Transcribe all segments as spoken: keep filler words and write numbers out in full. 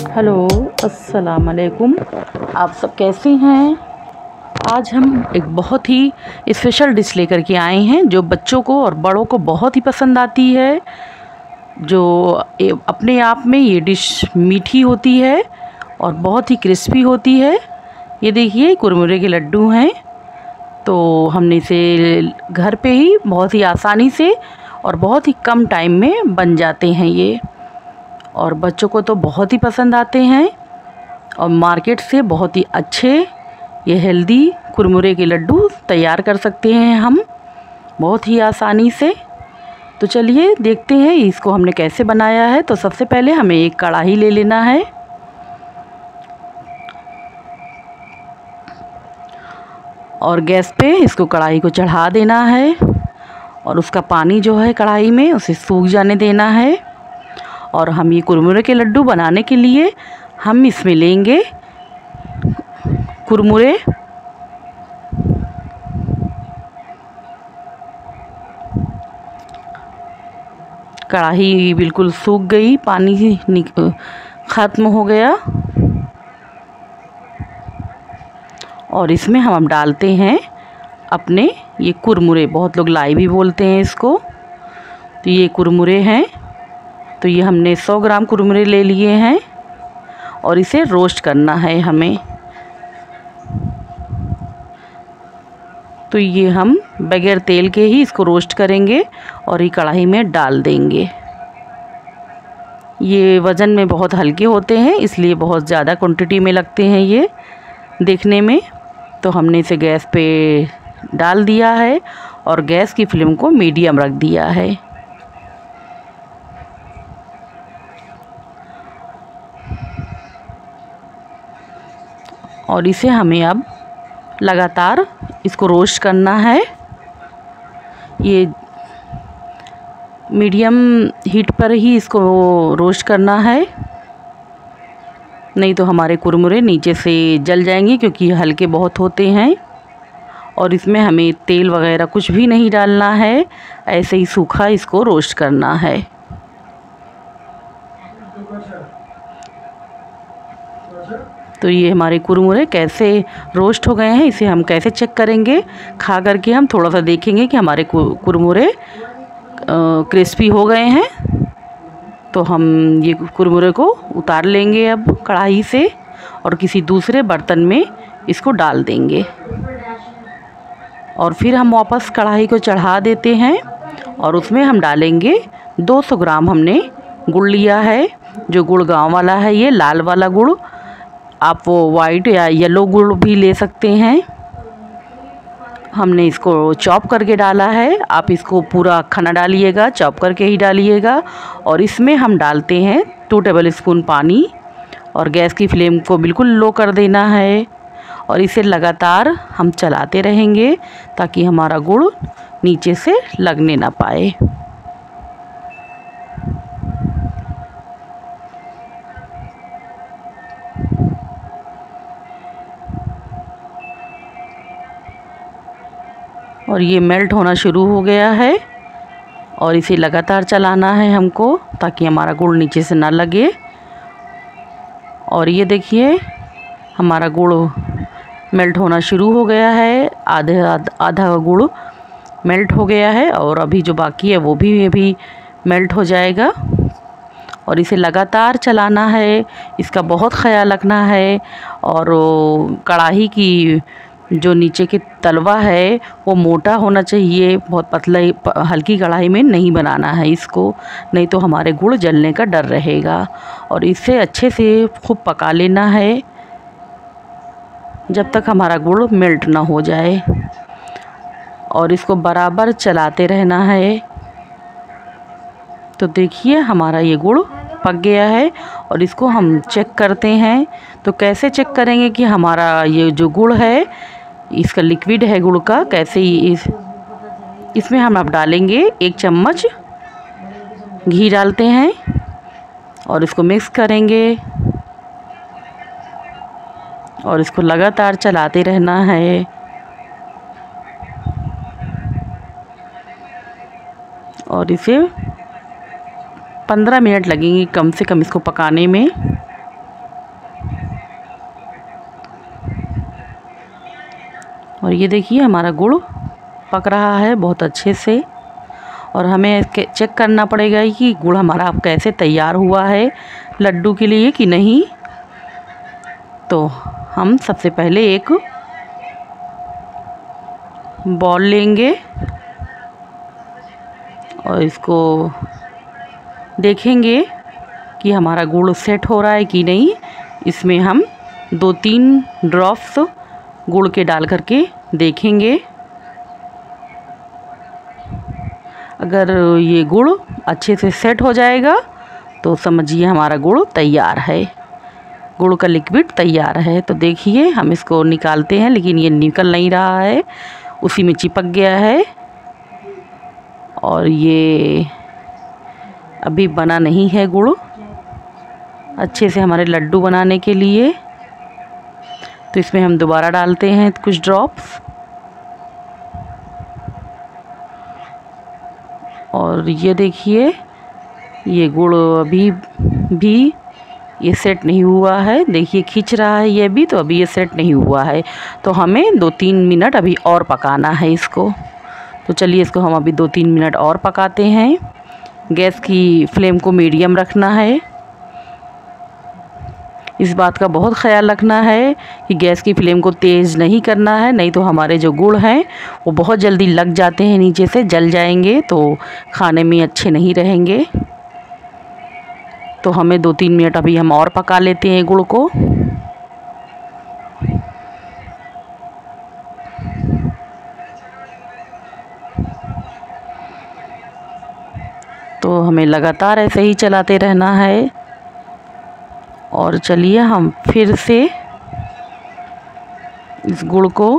Hello, अस्सलाम वालेकुम। आप सब कैसे हैं? आज हम एक बहुत ही स्पेशल डिश लेकर के आए हैं जो बच्चों को और बड़ों को बहुत ही पसंद आती है। जो अपने आप में ये डिश मीठी होती है और बहुत ही क्रिस्पी होती है। ये देखिए कुरमुरे के लड्डू हैं। तो हमने इसे घर पे ही बहुत ही आसानी से और बहुत ही कम टाइम में बन जाते हैं ये, और बच्चों को तो बहुत ही पसंद आते हैं। और मार्केट से बहुत ही अच्छे ये हेल्दी कुरमुरे के लड्डू तैयार कर सकते हैं हम बहुत ही आसानी से। तो चलिए देखते हैं इसको हमने कैसे बनाया है। तो सबसे पहले हमें एक कढ़ाई ले लेना है और गैस पे इसको कढ़ाई को चढ़ा देना है और उसका पानी जो है कढ़ाई में उसे सूख जाने देना है। और हम ये कुरमुरे के लड्डू बनाने के लिए हम इसमें लेंगे कुरमुरे। कढ़ाई बिल्कुल सूख गई, पानी ख़त्म हो गया और इसमें हम डालते हैं अपने ये कुरमुरे। बहुत लोग लाई भी बोलते हैं इसको। तो ये कुरमुरे हैं। तो ये हमने सौ ग्राम कुरमुरे ले लिए हैं और इसे रोस्ट करना है हमें। तो ये हम बगैर तेल के ही इसको रोस्ट करेंगे और ये कढ़ाई में डाल देंगे। ये वज़न में बहुत हल्के होते हैं, इसलिए बहुत ज़्यादा क्वांटिटी में लगते हैं ये देखने में। तो हमने इसे गैस पे डाल दिया है और गैस की फ्लेम को मीडियम रख दिया है। और इसे हमें अब लगातार इसको रोस्ट करना है। ये मीडियम हीट पर ही इसको रोस्ट करना है, नहीं तो हमारे कुरमुरे नीचे से जल जाएंगे क्योंकि हल्के बहुत होते हैं। और इसमें हमें तेल वगैरह कुछ भी नहीं डालना है, ऐसे ही सूखा इसको रोस्ट करना है। तो ये हमारे कुरमुरे कैसे रोस्ट हो गए हैं, इसे हम कैसे चेक करेंगे? खा करके हम थोड़ा सा देखेंगे कि हमारे कुरमुरे क्रिस्पी हो गए हैं। तो हम ये कुरमुरे को उतार लेंगे अब कढ़ाई से और किसी दूसरे बर्तन में इसको डाल देंगे। और फिर हम वापस कढ़ाई को चढ़ा देते हैं और उसमें हम डालेंगे दो सौ ग्राम हमने गुड़ लिया है। जो गुड़ गांव वाला है, ये लाल वाला गुड़। आप वो वाइट या येलो गुड़ भी ले सकते हैं। हमने इसको चॉप करके डाला है। आप इसको पूरा अक्खा ना डालिएगा, चॉप करके ही डालिएगा। और इसमें हम डालते हैं टू टेबल स्पून पानी और गैस की फ्लेम को बिल्कुल लो कर देना है। और इसे लगातार हम चलाते रहेंगे ताकि हमारा गुड़ नीचे से लगने ना पाए। और ये मेल्ट होना शुरू हो गया है और इसे लगातार चलाना है हमको ताकि हमारा गुड़ नीचे से ना लगे। और ये देखिए हमारा गुड़ मेल्ट होना शुरू हो गया है। आधे आधा गुड़ मेल्ट हो गया है और अभी जो बाकी है वो भी अभी मेल्ट हो जाएगा। और इसे लगातार चलाना है, इसका बहुत ख्याल रखना है। और कढ़ाई की जो नीचे के तलवा है वो मोटा होना चाहिए, बहुत पतला हल्की कढ़ाई में नहीं बनाना है इसको, नहीं तो हमारे गुड़ जलने का डर रहेगा। और इसे अच्छे से खूब पका लेना है जब तक हमारा गुड़ मेल्ट ना हो जाए। और इसको बराबर चलाते रहना है। तो देखिए हमारा ये गुड़ पक गया है और इसको हम चेक करते हैं। तो कैसे चेक करेंगे कि हमारा ये जो गुड़ है, इसका लिक्विड है गुड़ का, कैसे इस इसमें हम अब डालेंगे एक चम्मच घी डालते हैं और इसको मिक्स करेंगे और इसको लगातार चलाते रहना है। और इसे पंद्रह मिनट लगेंगे कम से कम इसको पकाने में। और ये देखिए हमारा गुड़ पक रहा है बहुत अच्छे से। और हमें चेक करना पड़ेगा कि गुड़ हमारा अब कैसे तैयार हुआ है लड्डू के लिए कि नहीं। तो हम सबसे पहले एक बॉल लेंगे और इसको देखेंगे कि हमारा गुड़ सेट हो रहा है कि नहीं। इसमें हम दो तीन ड्रॉप्स गुड़ के डाल करके देखेंगे। अगर ये गुड़ अच्छे से सेट हो जाएगा तो समझिए हमारा गुड़ तैयार है, गुड़ का लिक्विड तैयार है। तो देखिए हम इसको निकालते हैं, लेकिन ये निकल नहीं रहा है, उसी में चिपक गया है और ये अभी बना नहीं है गुड़ अच्छे से हमारे लड्डू बनाने के लिए। तो इसमें हम दोबारा डालते हैं कुछ ड्रॉप्स और ये देखिए ये गुड़ अभी भी ये सेट नहीं हुआ है। देखिए खींच रहा है ये भी, तो अभी ये सेट नहीं हुआ है। तो हमें दो तीन मिनट अभी और पकाना है इसको। तो चलिए इसको हम अभी दो तीन मिनट और पकाते हैं। गैस की फ्लेम को मीडियम रखना है। इस बात का बहुत ख्याल रखना है कि गैस की फ्लेम को तेज़ नहीं करना है, नहीं तो हमारे जो गुड़ हैं वो बहुत जल्दी लग जाते हैं, नीचे से जल जाएंगे, तो खाने में अच्छे नहीं रहेंगे। तो हमें दो तीन मिनट अभी हम और पका लेते हैं गुड़ को। तो हमें लगातार ऐसे ही चलाते रहना है। और चलिए हम फिर से इस गुड़ को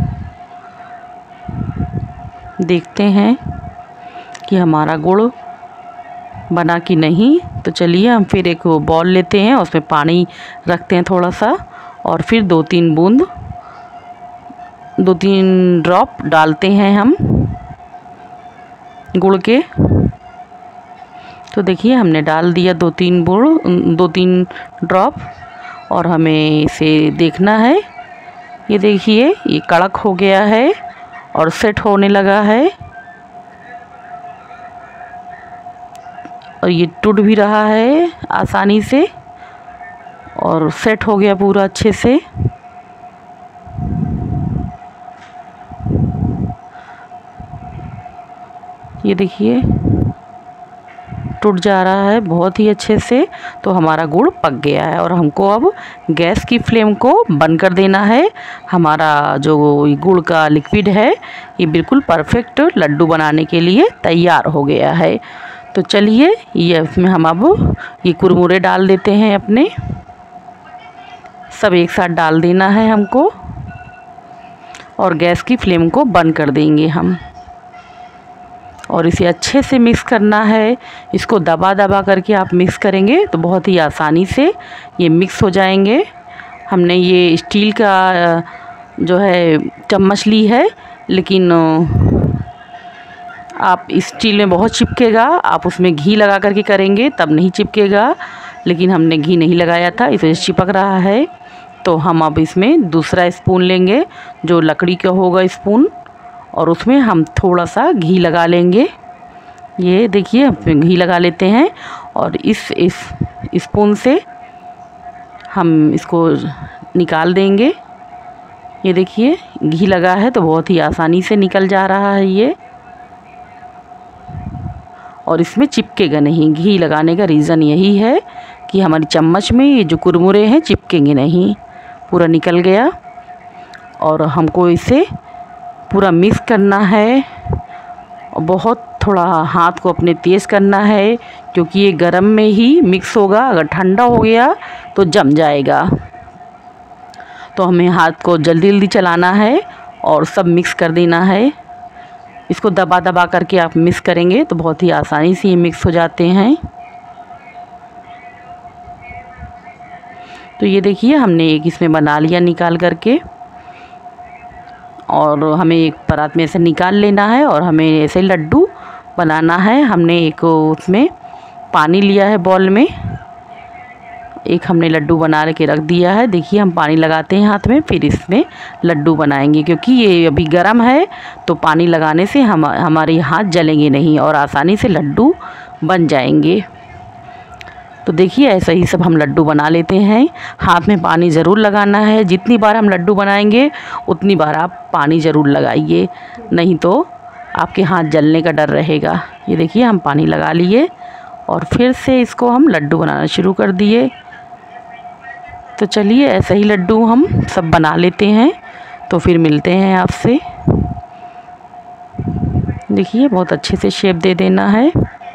देखते हैं कि हमारा गुड़ बना कि नहीं। तो चलिए हम फिर एक बॉल लेते हैं, उसमें पानी रखते हैं थोड़ा सा और फिर दो तीन बूंद दो तीन ड्रॉप डालते हैं हम गुड़ के। तो देखिए हमने डाल दिया दो तीन बूंद दो तीन ड्रॉप और हमें इसे देखना है। ये देखिए ये कड़क हो गया है और सेट होने लगा है और ये टूट भी रहा है आसानी से और सेट हो गया पूरा अच्छे से। ये देखिए टूट जा रहा है बहुत ही अच्छे से। तो हमारा गुड़ पक गया है और हमको अब गैस की फ्लेम को बंद कर देना है। हमारा जो गुड़ का लिक्विड है ये बिल्कुल परफेक्ट लड्डू बनाने के लिए तैयार हो गया है। तो चलिए ये इसमें हम अब ये कुरमुरे डाल देते हैं अपने, सब एक साथ डाल देना है हमको और गैस की फ्लेम को बंद कर देंगे हम और इसे अच्छे से मिक्स करना है। इसको दबा दबा करके आप मिक्स करेंगे तो बहुत ही आसानी से ये मिक्स हो जाएंगे। हमने ये स्टील का जो है चम्मच ली है, लेकिन आप स्टील में बहुत चिपकेगा, आप उसमें घी लगा करके करेंगे तब नहीं चिपकेगा, लेकिन हमने घी नहीं लगाया था इसे चिपक रहा है। तो हम अब इसमें दूसरा स्पून लेंगे जो लकड़ी का होगा स्पून और उसमें हम थोड़ा सा घी लगा लेंगे। ये देखिए हम घी लगा लेते हैं और इस इस स्पून से हम इसको निकाल देंगे। ये देखिए घी लगा है तो बहुत ही आसानी से निकल जा रहा है ये और इसमें चिपकेगा नहीं। घी लगाने का रीज़न यही है कि हमारी चम्मच में ये जो कुरमुरे हैं चिपकेंगे नहीं, पूरा निकल गया। और हमको इसे पूरा मिक्स करना है और बहुत थोड़ा हाथ को अपने तेज़ करना है क्योंकि ये गरम में ही मिक्स होगा, अगर ठंडा हो गया तो जम जाएगा। तो हमें हाथ को जल्दी जल्दी चलाना है और सब मिक्स कर देना है। इसको दबा दबा करके आप मिक्स करेंगे तो बहुत ही आसानी से ये मिक्स हो जाते हैं। तो ये देखिए हमने एक इसमें बना लिया निकाल करके और हमें एक परात में ऐसे निकाल लेना है और हमें ऐसे लड्डू बनाना है। हमने एक उसमें पानी लिया है बॉल में, एक हमने लड्डू बना के रख दिया है। देखिए हम पानी लगाते हैं हाथ में, फिर इसमें लड्डू बनाएंगे, क्योंकि ये अभी गर्म है तो पानी लगाने से हम हमारे हाथ जलेंगे नहीं और आसानी से लड्डू बन जाएंगे। तो देखिए ऐसा ही सब हम लड्डू बना लेते हैं। हाथ में पानी ज़रूर लगाना है, जितनी बार हम लड्डू बनाएंगे उतनी बार आप पानी ज़रूर लगाइए, नहीं तो आपके हाथ जलने का डर रहेगा। ये देखिए हम पानी लगा लिए और फिर से इसको हम लड्डू बनाना शुरू कर दिए। तो चलिए ऐसे ही लड्डू हम सब बना लेते हैं, तो फिर मिलते हैं आपसे। देखिए बहुत अच्छे से शेप दे देना है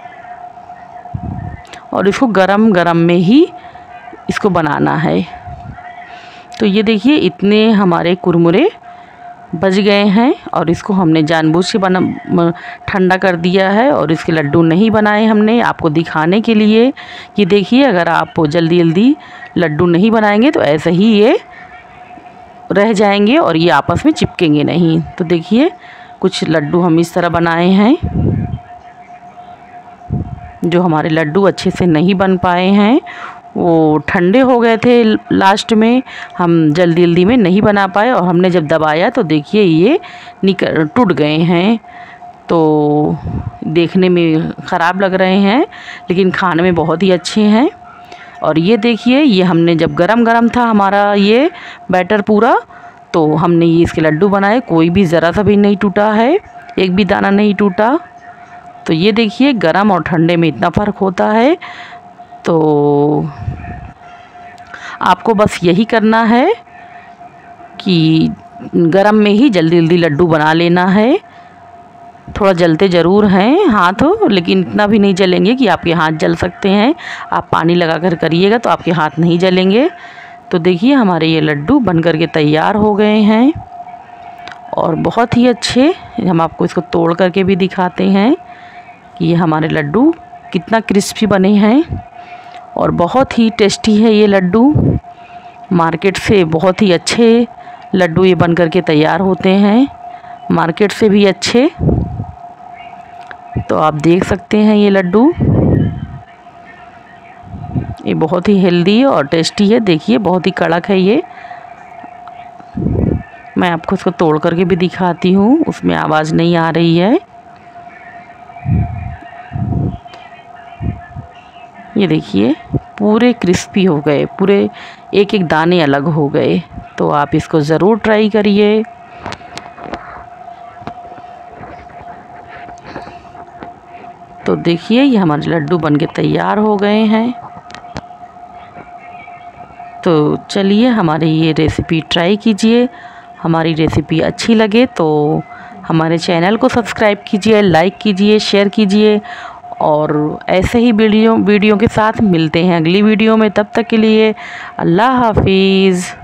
और इसको गरम गरम में ही इसको बनाना है। तो ये देखिए इतने हमारे कुरमुरे बच गए हैं और इसको हमने जानबूझ के बना ठंडा कर दिया है और इसके लड्डू नहीं बनाए हमने आपको दिखाने के लिए कि देखिए अगर आप जल्दी जल्दी लड्डू नहीं बनाएंगे तो ऐसे ही ये रह जाएंगे और ये आपस में चिपकेंगे नहीं। तो देखिए कुछ लड्डू हम इस तरह बनाए हैं। जो हमारे लड्डू अच्छे से नहीं बन पाए हैं वो ठंडे हो गए थे, लास्ट में हम जल्दी जल्दी में नहीं बना पाए और हमने जब दबाया तो देखिए ये निकल टूट गए हैं। तो देखने में ख़राब लग रहे हैं लेकिन खाने में बहुत ही अच्छे हैं। और ये देखिए ये हमने जब गरम गरम था हमारा ये बैटर पूरा, तो हमने ये इसके लड्डू बनाए, कोई भी ज़रा सा भी नहीं टूटा है, एक भी दाना नहीं टूटा। तो ये देखिए गरम और ठंडे में इतना फ़र्क होता है। तो आपको बस यही करना है कि गरम में ही जल्दी जल्दी लड्डू बना लेना है। थोड़ा जलते ज़रूर हैं हाथ, लेकिन इतना भी नहीं जलेंगे कि आपके हाथ जल सकते हैं। आप पानी लगा कर करिएगा तो आपके हाथ नहीं जलेंगे। तो देखिए हमारे ये लड्डू बन कर के तैयार हो गए हैं और बहुत ही अच्छे। हम आपको इसको तोड़ करके भी दिखाते हैं कि ये हमारे लड्डू कितना क्रिस्पी बने हैं और बहुत ही टेस्टी है ये लड्डू। मार्केट से बहुत ही अच्छे लड्डू ये बन कर के तैयार होते हैं, मार्केट से भी अच्छे। तो आप देख सकते हैं ये लड्डू, ये बहुत ही हेल्दी और टेस्टी है। देखिए बहुत ही कड़क है ये। मैं आपको इसको तोड़ करके भी दिखाती हूँ, उसमें आवाज़ नहीं आ रही है। ये देखिए पूरे क्रिस्पी हो गए, पूरे एक एक दाने अलग हो गए। तो आप इसको ज़रूर ट्राई करिए। तो देखिए ये हमारे लड्डू बनके तैयार हो गए हैं। तो चलिए हमारी ये रेसिपी ट्राई कीजिए। हमारी रेसिपी अच्छी लगे तो हमारे चैनल को सब्सक्राइब कीजिए, लाइक कीजिए, शेयर कीजिए और ऐसे ही वीडियो वीडियो के साथ मिलते हैं अगली वीडियो में। तब तक के लिए अल्लाह हाफिज़।